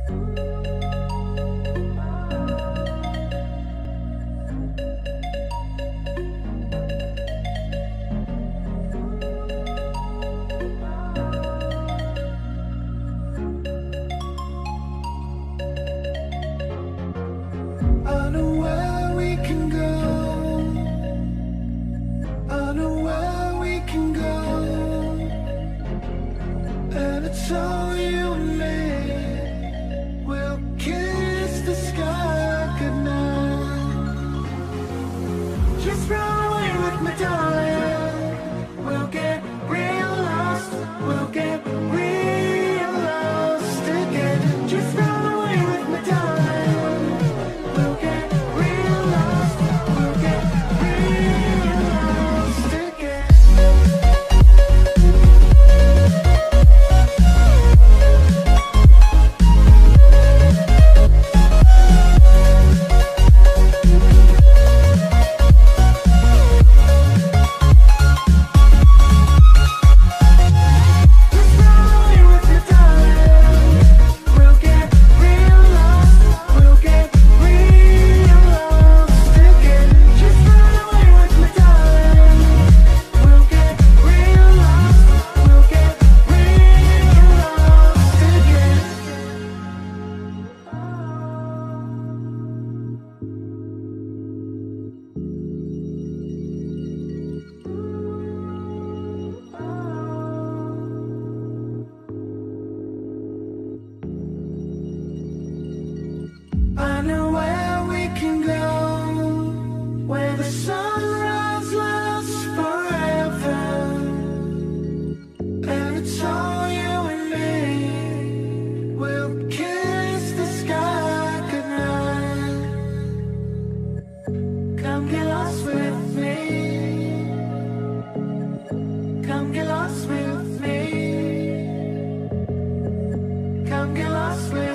I know where we can go. I know where we can go. And it's all you and me. We'll kiss the sky goodnight. Just run away with me, darling. We'll get real lost. We'll get real lost again. Just run away with me, darling. We'll get real lost. We'll get real lost again. I know where we can go, where the sunrise lasts forever. And it's all you and me. We'll kiss the sky goodnight. Come get lost with me. Come get lost with me. Come get lost with me.